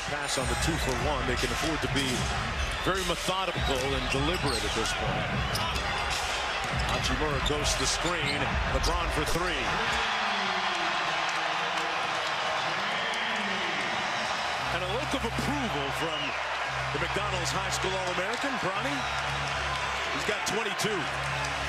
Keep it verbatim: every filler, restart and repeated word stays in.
pass on the two for one. They can afford to be very methodical and deliberate at this point. Hachimura goes to the screen. LeBron for three. And a look of approval from the McDonald's High School All-American, Bronny. He's got twenty-two.